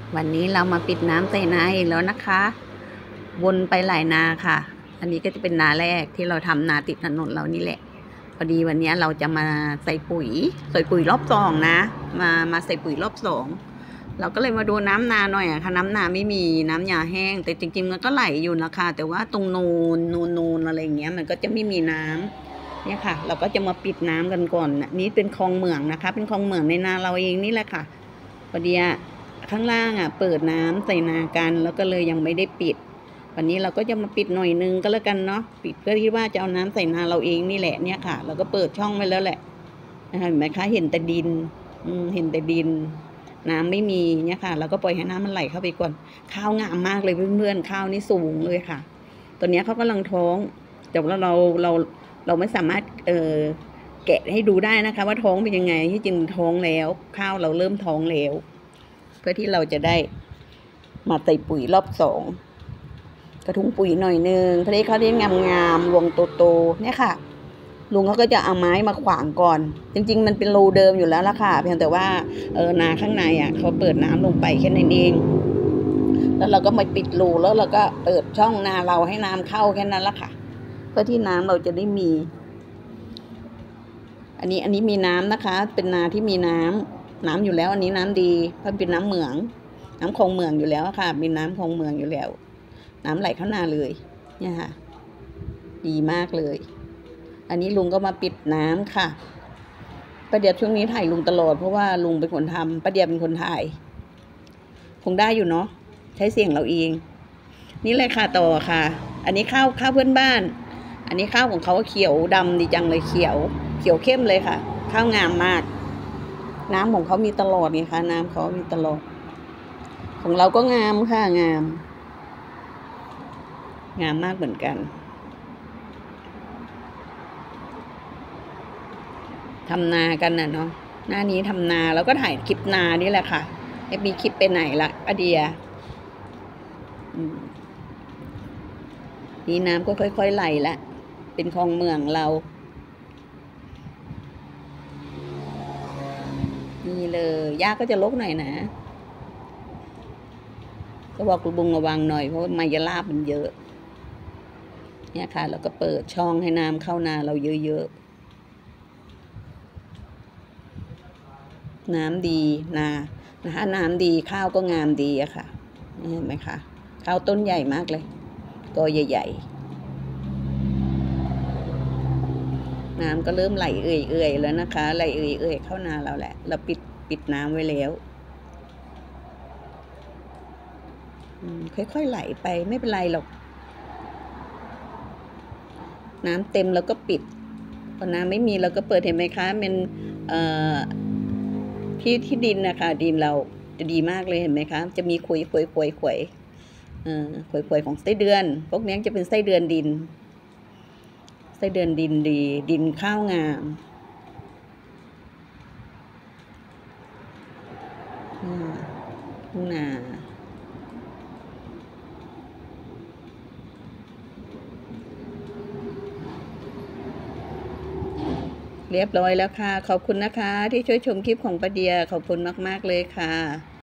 วันนี้เรามาปิดน้ำใส่นาอีกแล้วนะคะวนไปหลายนาค่ะอันนี้ก็จะเป็นนาแรกที่เราทำนาติดถนนเรานี่แหละพอดีวันนี้เราจะมาใส่ปุ๋ยรอบสองนะมาใส่ปุ๋ยรอบสองเราก็เลยมาดูน้ำนาหน่อยอะค่ะน้ำนาไม่มีน้ำยาแห้งแต่จริงๆมันก็ไหลอยู่นะคะแต่ว่าตรงนูนอะไรเงี้ยมันก็จะไม่มีน้ำเนี่ยค่ะเราก็จะมาปิดน้ำกันก่อนนี่เป็นคลองเหมืองนะคะเป็นคลองเหมืองในนาเราเองนี่แหละค่ะพอดีข้างล่างเปิดน้ำใส่นากันแล้วก็เลยยังไม่ได้ปิดวันนี้เราก็จะมาปิดหน่อยนึงก็แล้วกันเนาะปิดเพื่อที่ว่าจะเอาน้ำใส่นาเราเองนี่แหละเนี่ยค่ะเราก็เปิดช่องไว้แล้วแหละเห็นไหมคะเห็นแต่ดินเห็นแต่ดินน้ำไม่มีเนี่ยค่ะเราก็ปล่อยให้น้ำมันไหลเข้าไปก่อนข้าวงามมากเลยเพื่อนๆข้าวนี่สูงเลยค่ะตอนนี้เขากำลังท้องแต่ว่าเราไม่สามารถแกะให้ดูได้นะคะว่าท้องเป็นยังไงที่จริงท้องแล้วข้าวเราเริ่มท้องแล้วเพื่อที่เราจะได้มาใส่ปุ๋ยรอบสองกระทุ้งปุ๋ยหน่อยนึงเพื่อให้เขาได้งามรวงโตๆเนี่ยค่ะลุงเขาก็จะเอาไม้มาขวางก่อนจริงๆมันเป็นรูเดิมอยู่แล้วล่ะค่ะเพียงแต่ว่านาข้างในเขาเปิดน้ำลงไปแค่นั้นเองแล้วเราก็มาปิดรูแล้วเราก็เปิดช่องนาเราให้น้ำเข้าแค่นั้นละค่ะเพื่อที่น้ำเราจะได้มีอันนี้มีน้ำนะคะเป็นนาที่มีน้ำอยู่แล้วอันนี้น้ำดีเพราะเป็นน้ำเหมืองน้ำคลองเมืองอยู่แล้วค่ะมีน้ำคลองเมืองอยู่แล้วน้ำไหลเข้านาเลยเนี่ยค่ะดีมากเลยอันนี้ลุงก็มาปิดน้ำค่ะป้าเดียช่วงนี้ถ่ายลุงตลอดเพราะว่าลุงเป็นคนทำป้าเดียเป็นคนถ่ายคงได้อยู่เนาะใช้เสียงเราเองนี่เลยค่ะต่อค่ะอันนี้ข้าวเพื่อนบ้านอันนี้ข้าวของเขาเขียวดำดีจังเลยเขียวเข้มเลยค่ะข้าวงามมากน้ำของเขามีตลอดไงคะน้ำเขามีตลอดของเราก็งามค่ะงามมากเหมือนกันทำนากันเนาะหน้านี้ทำนาแล้วก็ถ่ายคลิปนานี่แหละค่ะไม่มีคลิปไปไหนละป้าเดียนี่น้ำก็ค่อยๆไหลละเป็นคลองเมืองเรานี่เลยหญ้าก็จะรกหน่อยนะก็บอกลุงระวังหน่อยเพราะมายาลาบมันเยอะเนี่ยค่ะเราก็เปิดช่องให้น้ำเข้านาเราเยอะๆน้ำดีนะคะน้ำดีข้าวก็งามดีอะค่ะเห็นไหมคะข้าวต้นใหญ่มากเลยก็ใหญ่ๆน้ำก็เริ่มไหลเอื่อยแล้วนะคะไหลเอื่อยเข้านาเราแหละเราปิดน้ำไว้แล้วค่อยๆไหลไปไม่เป็นไรหรอกน้ำเต็มแล้วก็ปิดพอน้ำไม่มีเราก็เปิดเห็นไหมคะเป็นที่ดินนะคะดินเราจะดีมากเลยเห็นไหมคะจะมีขวยของไส้เดือนพวกนี้จะเป็นไส้เดือนดินดีดินข้าวงามทุ่งนาเรียบร้อยแล้วค่ะขอบคุณนะคะที่ช่วยชมคลิปของป้าเดียขอบคุณมากๆเลยค่ะ